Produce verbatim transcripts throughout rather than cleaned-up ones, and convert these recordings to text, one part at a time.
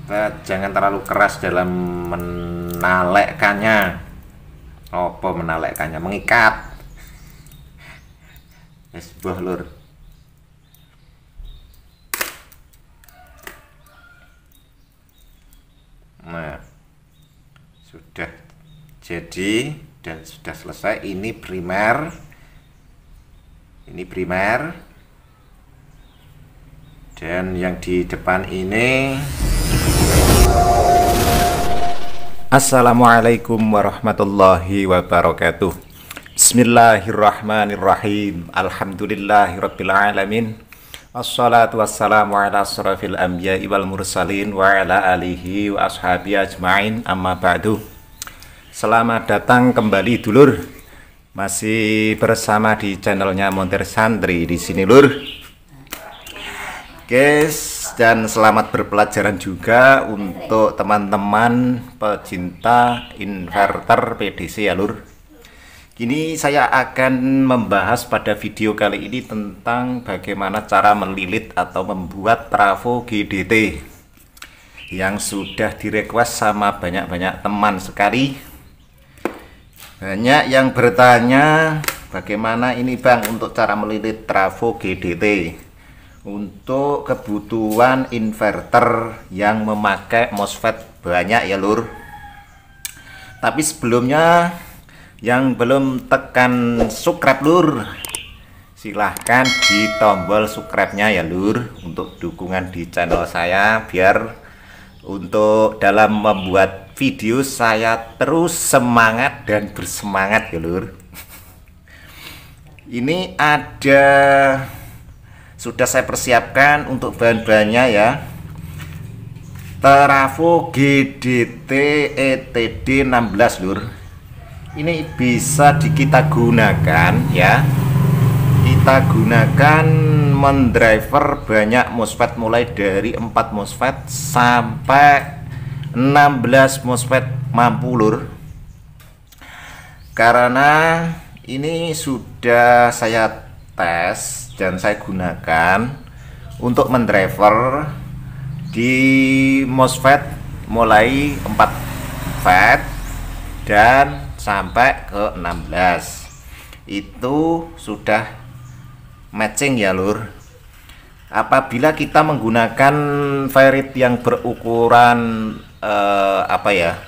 Kita jangan terlalu keras dalam menalekkannya. Apa menalekkannya? Mengikat. Es buah lur. Nah, sudah jadi dan sudah selesai. Ini primer, ini primer, dan yang di depan ini. Assalamualaikum warahmatullahi wabarakatuh. Bismillahirrahmanirrahim. Alhamdulillahirabbil alamin. Assalatu wassalamu ala asrafil anbiya'i wal mursalin wa ala alihi wa ashabi ajma'in, amma ba'du. Selamat datang kembali dulur. Masih bersama di channelnya Montir Santri di sini lur. Guys, dan selamat berpelajaran juga untuk teman-teman pecinta inverter P D C ya lur. Kini saya akan membahas pada video kali ini tentang bagaimana cara melilit atau membuat trafo G D T yang sudah direquest sama banyak-banyak teman sekali. Banyak yang bertanya bagaimana ini bang untuk cara melilit trafo G D T untuk kebutuhan inverter yang memakai MOSFET banyak ya lur. Tapi sebelumnya yang belum tekan subscribe lur, silahkan di tombol subscribe-nya ya lur, untuk dukungan di channel saya biar untuk dalam membuat video saya terus semangat dan bersemangat ya lur. Ini ada sudah saya persiapkan untuk bahan-bahannya ya. Trafo G D T E T D enam belas lur. Ini bisa di kita gunakan ya. Kita gunakan mendriver banyak MOSFET mulai dari empat MOSFET sampai enam belas MOSFET mampu lur. Karena ini sudah saya tes dan saya gunakan untuk mendriver di MOSFET mulai empat volt dan sampai ke enam belas. Itu sudah matching ya lur. Apabila kita menggunakan ferrit yang berukuran eh, apa ya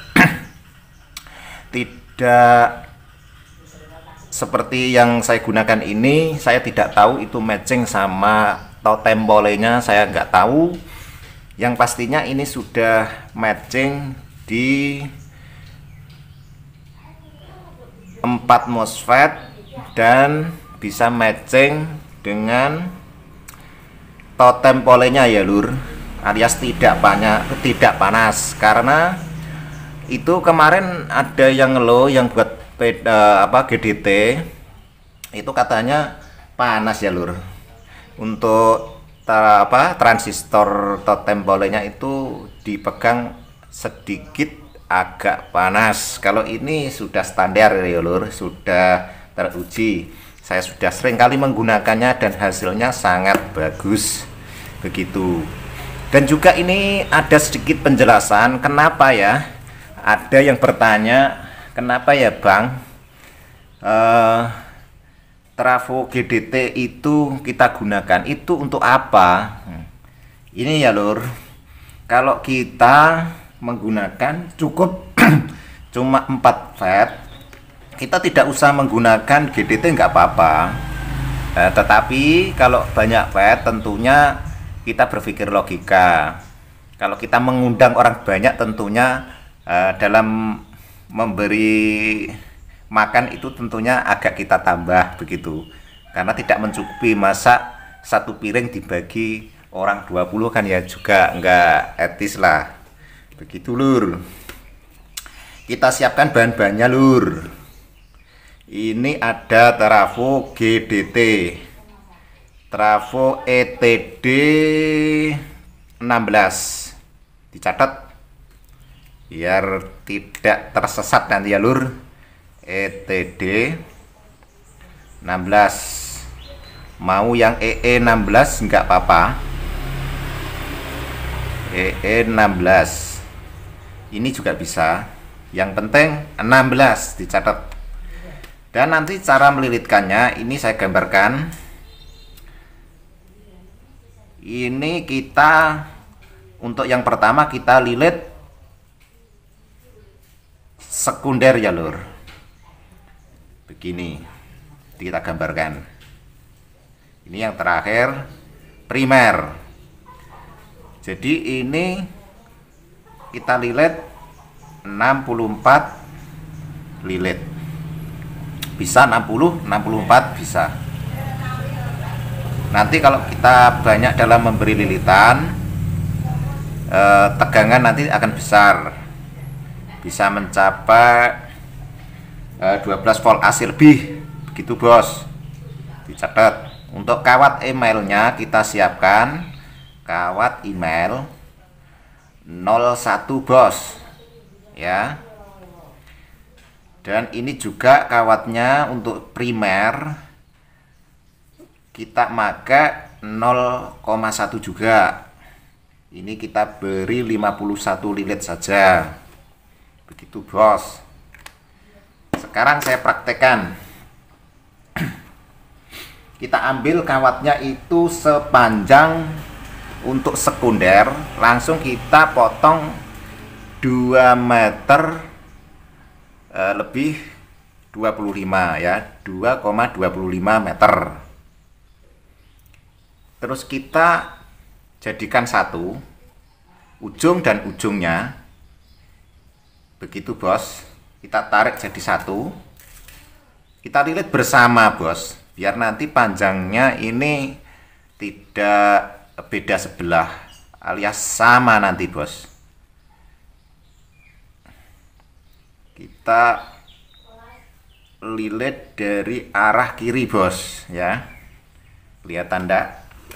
tidak seperti yang saya gunakan ini, saya tidak tahu itu matching sama totem polenya, saya nggak tahu. Yang pastinya ini sudah matching di empat MOSFET dan bisa matching dengan totem polenya ya lur, alias tidak banyak tidak panas. Karena itu kemarin ada yang low yang buat Uh, apa G D T itu katanya panas ya lur. Untuk tra, apa transistor totem polenya itu dipegang sedikit agak panas. Kalau ini sudah standar ya lur, sudah teruji. Saya sudah sering kali menggunakannya dan hasilnya sangat bagus begitu. Dan juga ini ada sedikit penjelasan kenapa ya. Ada yang bertanya, kenapa ya bang uh, trafo G D T itu kita gunakan itu untuk apa? Ini ya lur, kalau kita menggunakan cukup cuma empat volt, kita tidak usah menggunakan G D T nggak apa-apa. uh, Tetapi kalau banyak volt tentunya kita berpikir logika. Kalau kita mengundang orang banyak tentunya uh, dalam memberi makan itu tentunya agak kita tambah begitu, karena tidak mencukupi. Masa satu piring dibagi orang dua puluh kan ya juga enggak etis lah begitu lur. Kita siapkan bahan-bahannya lur. Ini ada trafo G D T, trafo E T D enam belas, dicatat biar tidak tersesat nanti ya lur. E T D enam belas, mau yang E E enam belas nggak apa-apa. E E enam belas. Ini juga bisa. Yang penting enam belas dicatat. Dan nanti cara melilitkannya ini saya gambarkan. Ini kita untuk yang pertama kita lilit sekunder ya lur. Begini. Kita gambarkan. Ini yang terakhir primer. Jadi ini kita lilit enam puluh empat lilit. Bisa enam puluh, enam puluh empat bisa. Nanti kalau kita banyak dalam memberi lilitan, eh, tegangan nanti akan besar. Bisa mencapai eh, dua belas volt A C lebih. Begitu bos. Dicatat. Untuk kawat emailnya kita siapkan kawat email nol satu bos ya. Dan ini juga kawatnya untuk primer kita pakai nol koma satu juga. Ini kita beri lima puluh satu lilit saja. Begitu bos. Sekarang saya praktekkan. Kita ambil kawatnya itu sepanjang untuk sekunder, langsung kita potong dua meter eh, lebih dua puluh lima ya, dua koma dua lima meter. Terus kita jadikan satu ujung dan ujungnya. Begitu bos. Kita tarik jadi satu. Kita lilit bersama bos, biar nanti panjangnya ini tidak beda sebelah alias sama nanti bos. Kita lilit dari arah kiri bos ya. Kelihatan enggak?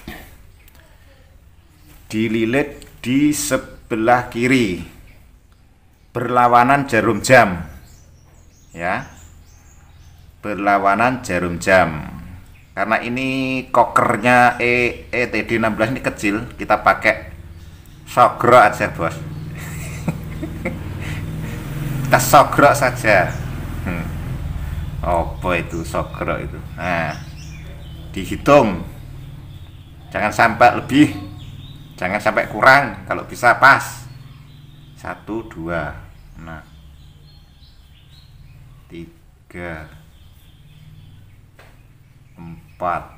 Dililit di sebelah kiri berlawanan jarum jam ya. Berlawanan jarum jam. Karena ini kokernya E E T D enam belas ini kecil, kita pakai sogrok aja bos. Kita sogrok saja. Hmm. Apa itu sogrok itu? Nah, dihitung. Jangan sampai lebih, jangan sampai kurang. Kalau bisa pas. Satu, dua, nah, tiga, empat,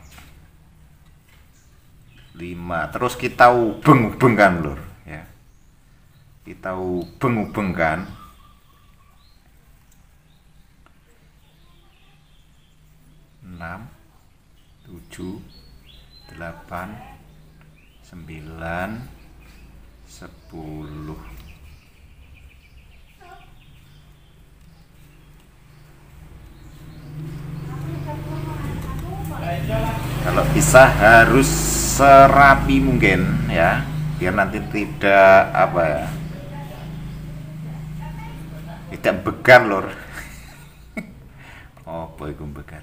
lima. Terus kita ubeng-ubengkan lur ya. Kita ubeng-ubengkan. Enam, tujuh, delapan, sembilan, sepuluh. Kalau bisa harus serapi mungkin ya, biar nanti tidak apa ya, tidak begar lor. Oh boy, gue begar.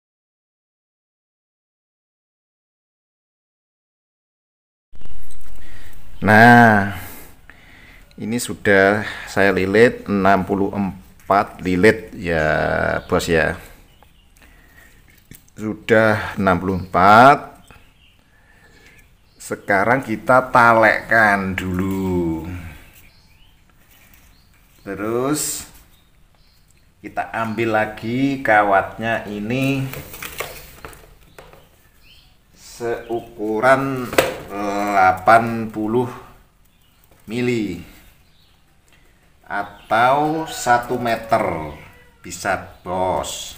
Nah, ini sudah saya lilit enam puluh empat lilit ya bos ya. Sudah enam puluh empat. Sekarang kita talekkan dulu. Terus kita ambil lagi kawatnya ini seukuran delapan puluh mili atau satu meter bisa bos.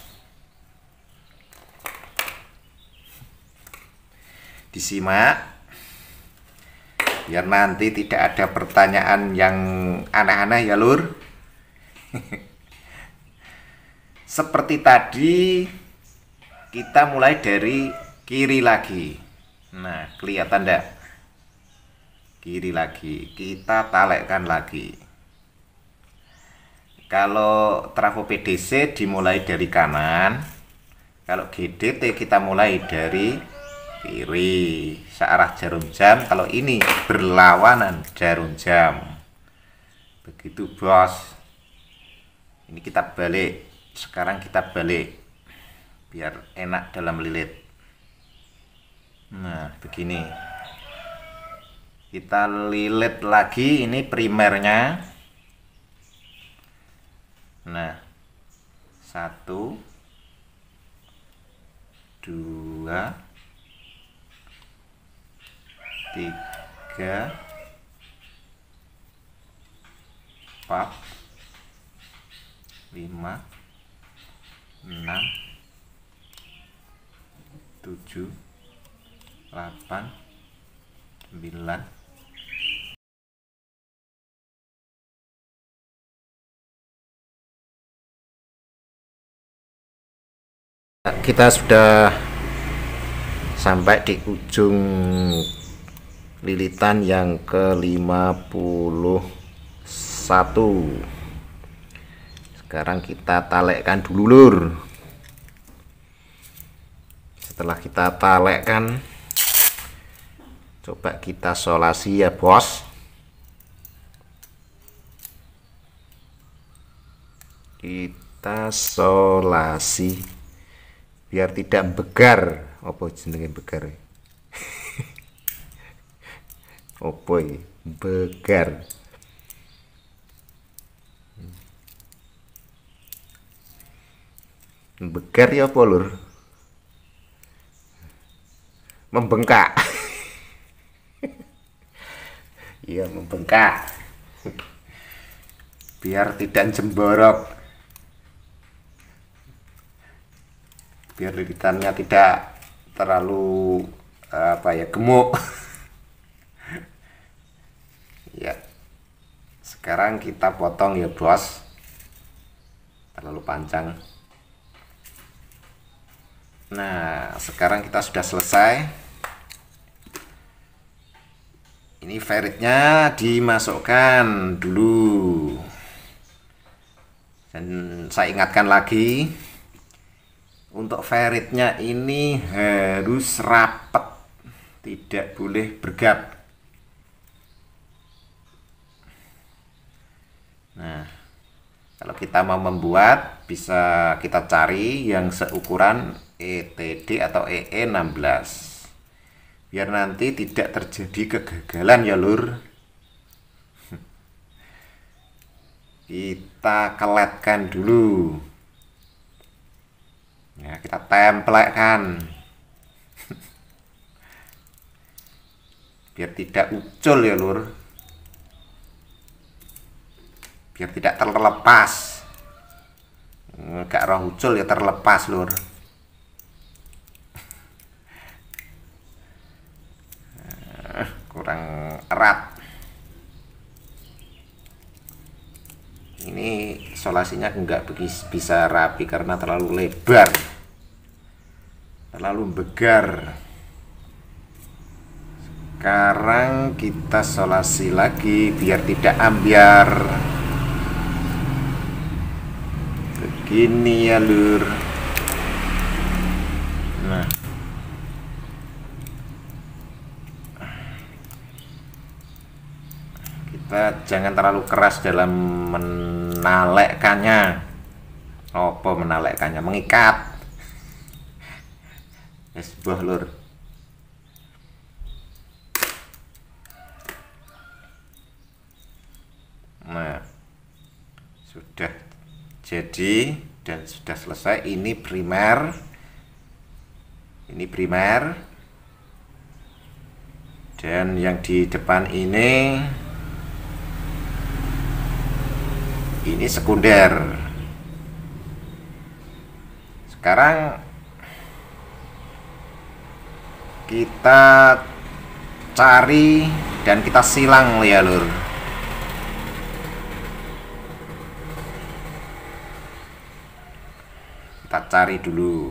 Disimak biar nanti tidak ada pertanyaan yang aneh-aneh ya lur. Seperti tadi kita mulai dari kiri lagi. Nah, kelihatan enggak? Kiri lagi, kita talekkan lagi. Kalau trafo P D C dimulai dari kanan, kalau G D T kita mulai dari kiri searah jarum jam. Kalau ini berlawanan jarum jam. Begitu bos. Ini kita balik. Sekarang kita balik biar enak dalam lilit. Nah begini, kita lilit lagi. Ini primernya. Nah satu dua tiga empat lima enam tujuh delapan sembilan. Kita sudah sampai di ujung lilitan yang ke lima puluh satu. Sekarang kita talekkan dulu lur. Setelah kita talekkan, coba kita solasi ya bos. Kita solasi biar tidak begar. Apa jenenge begar? Apa iki? Begar. Begar ya apa lur? Membengkak. Iya membengkak. Biar tidak jemborok. Biar lilitannya tidak terlalu apa ya gemuk. Ya. Sekarang kita potong ya bos. Terlalu panjang. Nah, sekarang kita sudah selesai. Ini feritnya dimasukkan dulu. Dan saya ingatkan lagi, untuk feritnya ini harus rapat, tidak boleh bergap. Nah, kalau kita mau membuat, bisa kita cari yang seukuran E T D atau E E enam belas. Biar nanti tidak terjadi kegagalan ya lur. Kita keletkan dulu. Ya, kita templekkan. Biar tidak ucul ya lur. Biar tidak terlepas. Enggak roh ucul ya terlepas lur. Kurang erat. Ini solasinya enggak bisa rapi karena terlalu lebar, terlalu begar. Sekarang kita solasi lagi biar tidak ambiar. Begini ya lur. Nah, kita jangan terlalu keras dalam menalekkannya. Apa menalekkannya? Mengikat. Es buah lur. Nah, sudah jadi dan sudah selesai. Ini primer. Ini primer. Dan yang di depan ini ini sekunder. Sekarang kita cari dan kita silang ya lur. Kita cari dulu.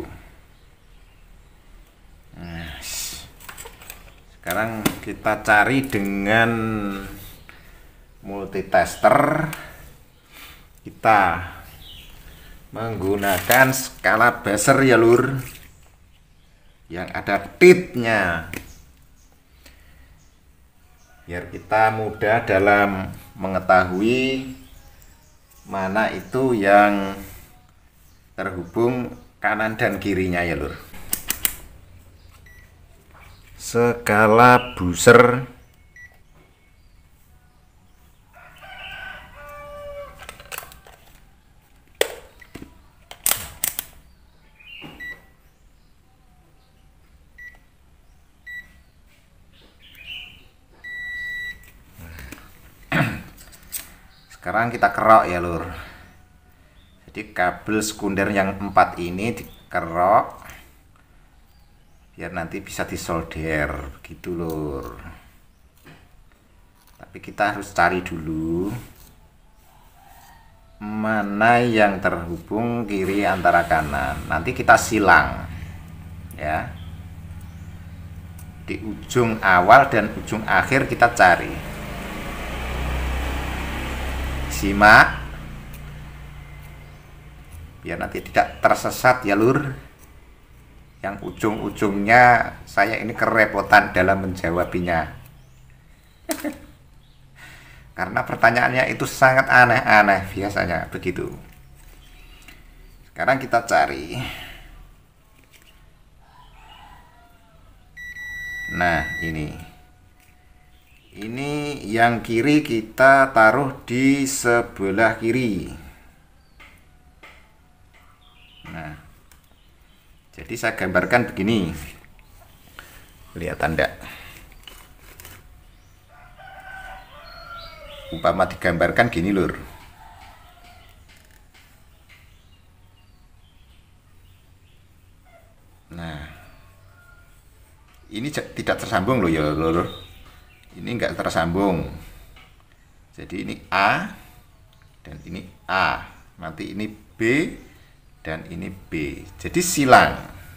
Nah, sekarang kita cari dengan multitester. Kita menggunakan skala Basser ya lur. yang ada titnya, biar kita mudah dalam mengetahui mana itu yang terhubung kanan dan kirinya ya lur. Skala buzzer sekarang kita kerok ya lur. Jadi kabel sekunder yang empat ini dikerok biar nanti bisa disolder begitu lur. Tapi kita harus cari dulu mana yang terhubung kiri antara kanan. Nanti kita silang ya, di ujung awal dan ujung akhir kita cari. Simak biar nanti tidak tersesat ya lur. Yang ujung-ujungnya saya ini kerepotan dalam menjawabinya karena pertanyaannya itu sangat aneh-aneh biasanya begitu. Sekarang kita cari. Nah ini ini yang kiri kita taruh di sebelah kiri. Nah, jadi saya gambarkan begini, kelihatan enggak? Umpama digambarkan gini lur. Nah, ini tidak tersambung loh ya lur. Ini enggak tersambung. Jadi ini A dan ini A. Nanti ini B dan ini B. Jadi silang.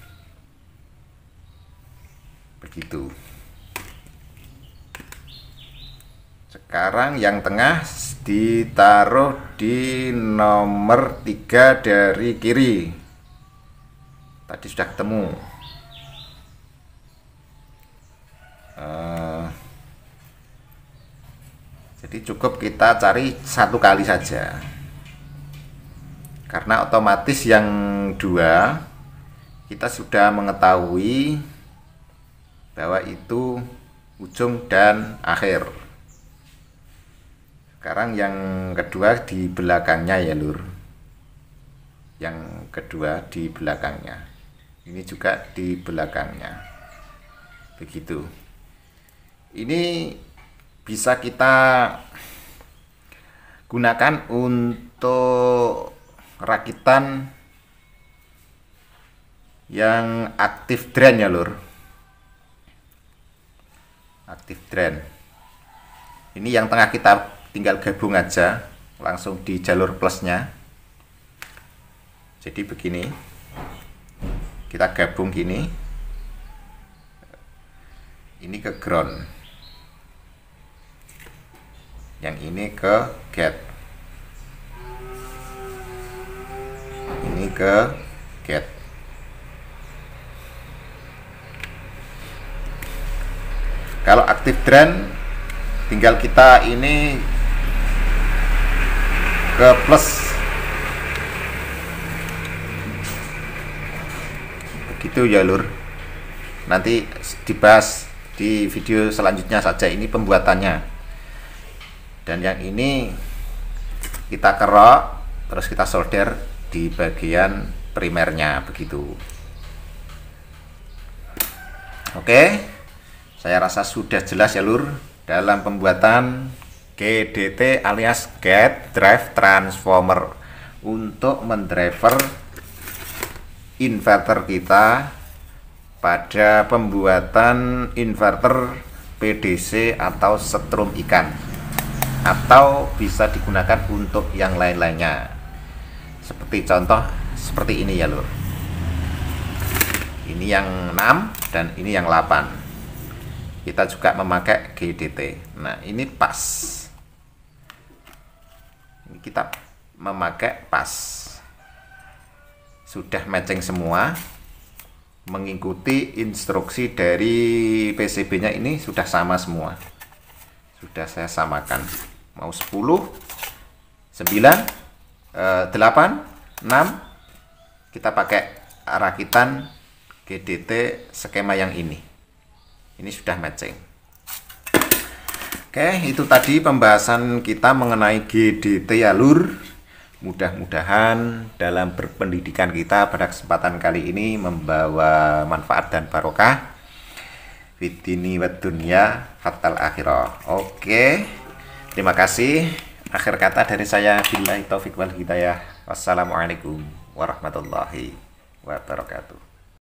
Begitu. Sekarang yang tengah ditaruh di nomor tiga dari kiri. Tadi sudah ketemu. Uh, Jadi cukup kita cari satu kali saja, karena otomatis yang dua kita sudah mengetahui bahwa itu ujung dan akhir. Sekarang yang kedua di belakangnya ya lur. Yang kedua di belakangnya. Ini juga di belakangnya. Begitu. Ini bisa kita gunakan untuk rakitan yang aktif drain ya lur. Aktif drain. Ini yang tengah kita tinggal gabung aja langsung di jalur plusnya. Jadi begini, kita gabung gini, ini ke ground, yang ini ke gate, ini ke gate. Kalau aktif drain tinggal kita ini ke plus, begitu ya lur. Nanti dibahas di video selanjutnya saja, ini pembuatannya. Dan yang ini kita kerok, terus kita solder di bagian primernya begitu. Oke, saya rasa sudah jelas ya lur dalam pembuatan G D T alias Gate Drive Transformer untuk mendriver inverter kita pada pembuatan inverter P D C atau setrum ikan, atau bisa digunakan untuk yang lain-lainnya. Seperti contoh seperti ini ya lur. Ini yang enam dan ini yang delapan. Kita juga memakai G D T. Nah, ini pas. Ini kita memakai pas. Sudah matching semua. mengikuti instruksi dari P C B nya ini sudah sama semua, sudah saya samakan. Mau sepuluh, sembilan, delapan, enam, kita pakai rakitan G D T skema yang ini. Ini sudah matching. Oke, itu tadi pembahasan kita mengenai G D T ya lur. Mudah-mudahan dalam berpendidikan kita pada kesempatan kali ini membawa manfaat dan barokah fitini wa dunya hatal akhirah. Oke, terima kasih. Akhir kata dari saya, billahi taufik wal hidayah. Wassalamualaikum warahmatullahi wabarakatuh.